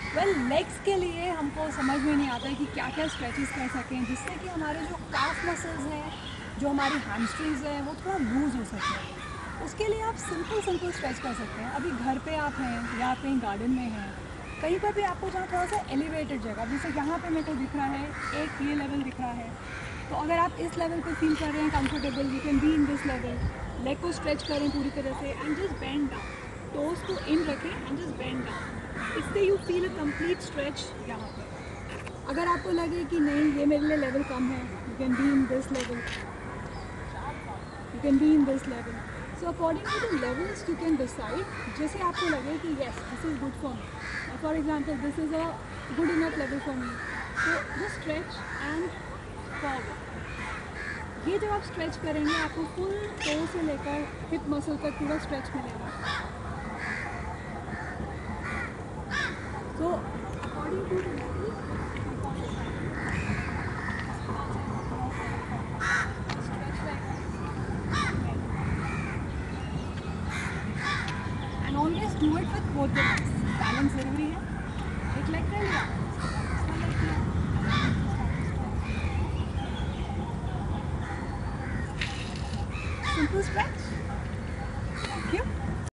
Well legs के लिए हमको समझ में नहीं आता है कि क्या क्या स्ट्रेचेस कर सकें जिससे कि हमारे जो काफ मसल्स हैं, जो हमारी हैमस्ट्रिंग्स हैं, वो थोड़ा लूज़ हो सके। उसके लिए आप सिंपल सिंपल स्ट्रेच कर सकते हैं। अभी घर पे आप हैं या आप कहीं गार्डन में हैं, कहीं पर भी आपको जहाँ थोड़ा सा एलिवेटेड जगह, जैसे यहाँ पे मेरे को दिख रहा है, एक ये लेवल दिख रहा है, तो अगर आप इस लेवल पे फील कर रहे हैं comfortable, you can be in this level. Leg को स्ट्रेच करें पूरी तरह से and just bend down, toes को इन रखें एंड जस्ट बेंड डाउन। इससे you feel a complete stretch यहाँ पर। अगर आपको लगे कि नहीं ये मेरे लिए लेवल कम है, you can be in this level, you can be in this level. So according to the levels you can decide, जैसे आपको लगे कि yes this is good for me, for example this is a good enough level for me, तो just stretch and forward. ये जब आप stretch करेंगे आपको फुल टो से लेकर हिप मसल तक पूरा स्ट्रेच मिलेगा। So according to the level and always do it with both the legs. Balance जरूरी है। एक लेग कर लिया,